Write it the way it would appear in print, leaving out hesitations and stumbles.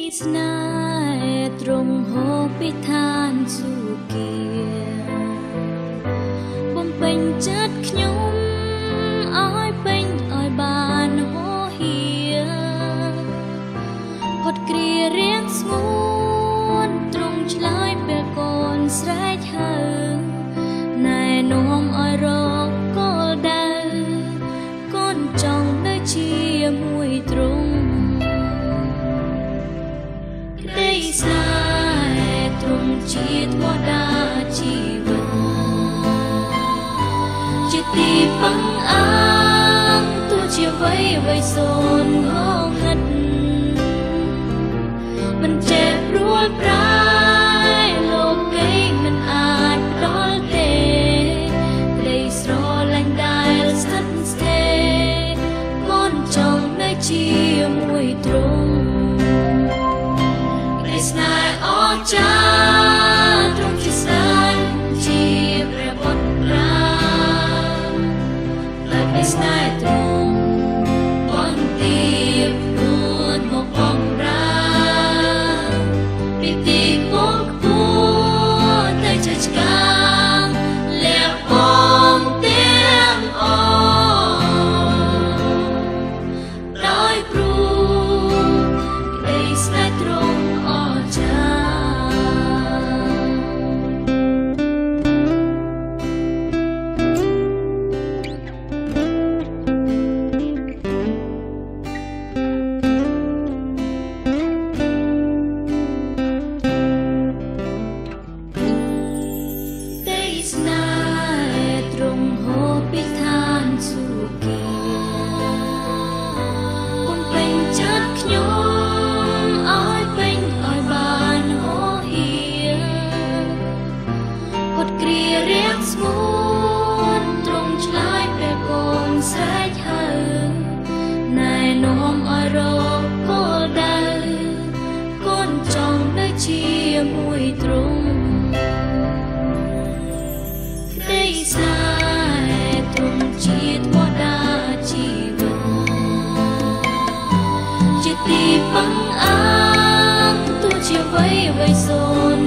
ស្នេហ៍ត្រង់ហូបពីឋានសួគ៌បំពេញចិត្តខ្ញុំឲ្យពេញឲ្យបានហោហៀផុតគ្រារៀងស្ងួនត្រង់ឆ្លើយពេលកូនស្រែកហៅណែនាំឲ្យរកគោលដៅកូនចង់នៅជាមួយទ្រង់ក្តីស្នេហ៍ទ្រង់ជាធម៌តាជីវិតជាទីពឹងអាងទោះជាវ័យសូនងងឹតមិនចេះព្រួលប្រាយលោកីមិនអាចផ្ដល់ទេក្តីស្រឡាញ់ដែលស្ថិតស្ថេរកូនចង់នៅជាមួយទ្រង់ក្តីស្នេហ៍អស្ចារ្យទ្រង់ជាស្ដេចជាព្រះបុត្រាและក្តីស្នេហ៍ទ្រង់បន្ទាបរួតមកបំរើពីទីពងខ្ពស់ទៅជិតឆ្កាងលះបង់ទាំងអស់ដោយព្រោះក្តីស្នេហ៍ទ្រង់អស្ចារ្យស្នេហ៍ទ្រង់ហូបពីឋានសួគ៌បំពេញចិត្តខ្ញុំឲ្យពេញឲ្យបានហោហៀផុតគ្រារៀងស្ងួនទ្រង់ឆ្លើយពេលកូនស្រែកហៅណែនាំឲ្យរកគោលដៅកូនចង់នៅជាមួយទ្រង់ក្តីស្នេហ៍ទ្រង់ជាធម៌តាជីវិតជាទីពឹងអាងទោះជាវ័យសូន